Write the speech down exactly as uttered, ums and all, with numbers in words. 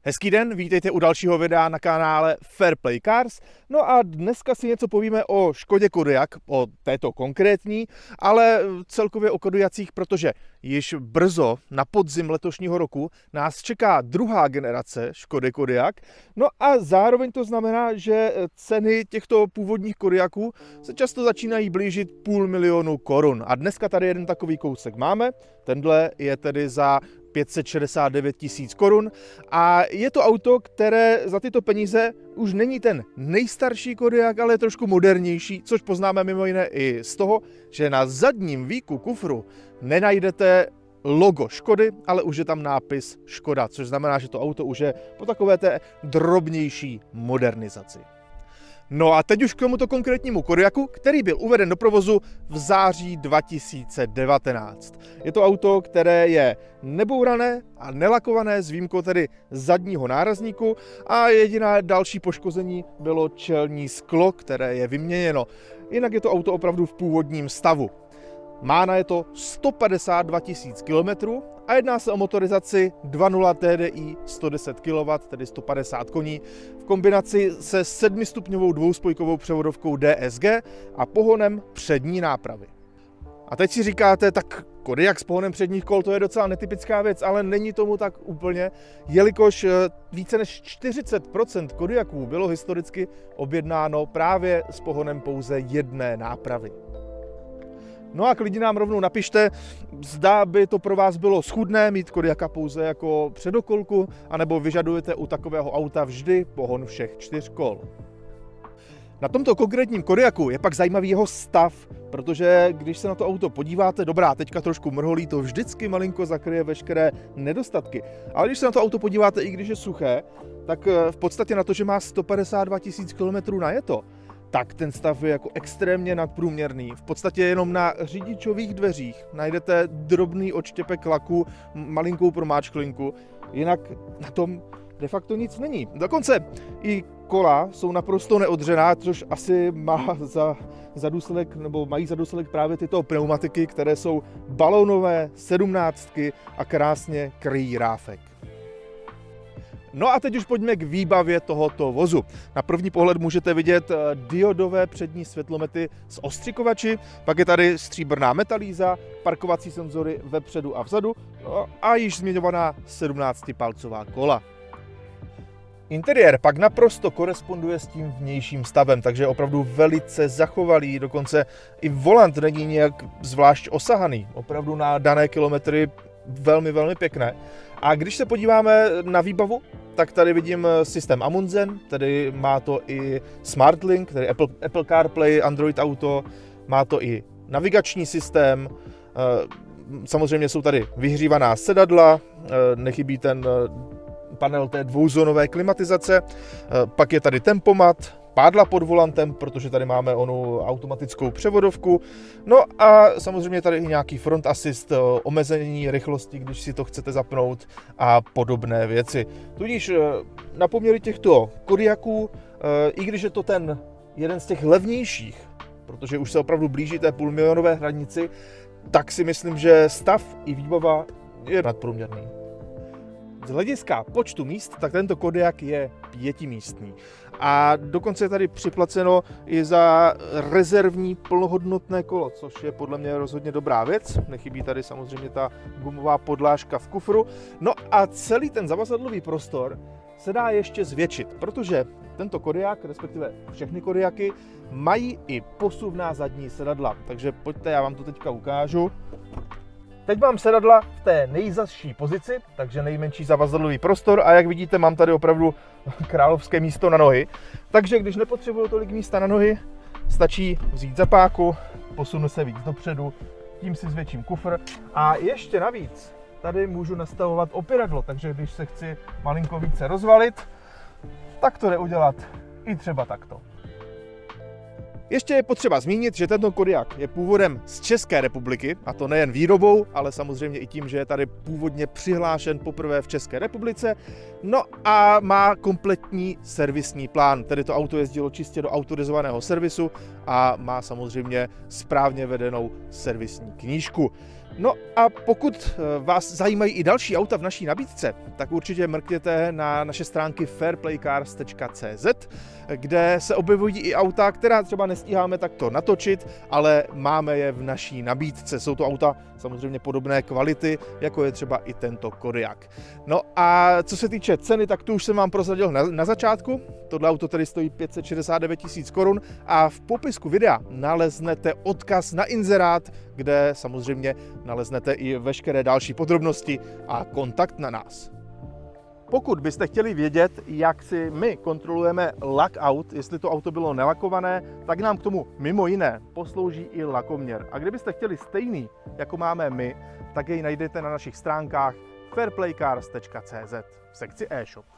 Hezký den, vítejte u dalšího videa na kanále Fair Play Cars. No a dneska si něco povíme o Škodě Kodiaq, o této konkrétní, ale celkově o Kodiaqcích, protože již brzo na podzim letošního roku nás čeká druhá generace Škody Kodiaq. No a zároveň to znamená, že ceny těchto původních Kodiaqů se často začínají blížit půl milionu korun. A dneska tady jeden takový kousek máme, tenhle je tedy za pět set šedesát devět tisíc korun a je to auto, které za tyto peníze už není ten nejstarší Kodiaq, ale je trošku modernější, což poznáme mimo jiné i z toho, že na zadním víku kufru nenajdete logo Škody, ale už je tam nápis Škoda, což znamená, že to auto už je po takové té drobnější modernizaci. No a teď už k tomuto konkrétnímu Kodiaqu, který byl uveden do provozu v září dva tisíce devatenáct. Je to auto, které je nebourané a nelakované s výjimkou tedy zadního nárazníku a jediné další poškození bylo čelní sklo, které je vyměněno. Jinak je to auto opravdu v původním stavu. Má na je to sto padesát dva tisíc kilometrů a jedná se o motorizaci dva tečka nula T D I sto deset kilowattů, tedy sto padesát koní, v kombinaci se sedmistupňovou dvouspojkovou převodovkou D S G a pohonem přední nápravy. A teď si říkáte, tak Kodiaq s pohonem předních kol, to je docela netypická věc, ale není tomu tak úplně, jelikož více než čtyřicet procent Kodiaqů bylo historicky objednáno právě s pohonem pouze jedné nápravy. No a klidně nám rovnou napište, zda by to pro vás bylo schůdné mít Kodiaqa pouze jako předokolku, anebo vyžadujete u takového auta vždy pohon všech čtyř kol. Na tomto konkrétním Kodiaqu je pak zajímavý jeho stav, protože když se na to auto podíváte, dobrá, teďka trošku mrholí, to vždycky malinko zakryje veškeré nedostatky. Ale když se na to auto podíváte, i když je suché, tak v podstatě na to, že má sto padesát dva tisíc kilometrů najeto, tak ten stav je jako extrémně nadprůměrný. V podstatě jenom na řidičových dveřích najdete drobný odštěpek laku, malinkou promáčklinku, jinak na tom de facto nic není. Dokonce i kola jsou naprosto neodřená, což asi má za, za důsledek, nebo mají za důsledek právě tyto pneumatiky, které jsou balónové, sedmnáctky a krásně kryjí ráfek. No a teď už pojďme k výbavě tohoto vozu. Na první pohled můžete vidět diodové přední světlomety s ostřikovači, pak je tady stříbrná metalíza, parkovací senzory vepředu a vzadu no a již zmiňovaná sedmnáctipalcová kola. Interiér pak naprosto koresponduje s tím vnějším stavem, takže je opravdu velice zachovalý, dokonce i volant není nějak zvlášť osahaný, opravdu na dané kilometry velmi, velmi pěkné. A když se podíváme na výbavu, tak tady vidím systém Amundsen, tedy má to i SmartLink, tedy Apple, Apple CarPlay, Android Auto, má to i navigační systém, samozřejmě jsou tady vyhřívaná sedadla, nechybí ten panel té dvouzónové klimatizace, pak je tady tempomat, pádla pod volantem, protože tady máme onu automatickou převodovku. No a samozřejmě tady i nějaký front assist, omezení rychlosti, když si to chcete zapnout a podobné věci. Tudíž na poměry těchto Kodiaqů, i když je to ten jeden z těch levnějších, protože už se opravdu blíží té půlmilionové hranici, tak si myslím, že stav i výbava je nadprůměrný. Z hlediska počtu míst, tak tento Kodiaq je pětimístný. A dokonce je tady připlaceno i za rezervní plnohodnotné kolo, což je podle mě rozhodně dobrá věc. Nechybí tady samozřejmě ta gumová podlážka v kufru. No a celý ten zavazadlový prostor se dá ještě zvětšit, protože tento Kodiaq, respektive všechny Kodiaqy, mají i posuvná zadní sedadla. Takže pojďte, já vám to teďka ukážu. Teď mám sedadla v té nejzazší pozici, takže nejmenší zavazadlový prostor a jak vidíte, mám tady opravdu královské místo na nohy. Takže když nepotřebuju tolik místa na nohy, stačí vzít zapáku, posunu se víc dopředu, tím si zvětším kufr a ještě navíc tady můžu nastavovat opěradlo, takže když se chci malinko více rozvalit, tak to jde udělat i třeba takto. Ještě je potřeba zmínit, že tento Kodiaq je původem z České republiky, a to nejen výrobou, ale samozřejmě i tím, že je tady původně přihlášen poprvé v České republice. No a má kompletní servisní plán, tedy to auto jezdilo čistě do autorizovaného servisu a má samozřejmě správně vedenou servisní knížku. No a pokud vás zajímají i další auta v naší nabídce, tak určitě mrkněte na naše stránky fairplaycars tečka cé zet, kde se objevují i auta, která třeba nestíháme takto natočit, ale máme je v naší nabídce. Jsou to auta samozřejmě podobné kvality, jako je třeba i tento Kodiaq. No a co se týče ceny, tak tu už jsem vám prozradil na, na začátku. Tohle auto tedy stojí pět set šedesát devět tisíc korun a v popisku videa naleznete odkaz na inzerát, kde samozřejmě naleznete i veškeré další podrobnosti a kontakt na nás. Pokud byste chtěli vědět, jak si my kontrolujeme lak aut, jestli to auto bylo nelakované, tak nám k tomu mimo jiné poslouží i lakoměr. A kdybyste chtěli stejný, jako máme my, tak jej najdete na našich stránkách fairplaycars tečka cé zet v sekci e-shop.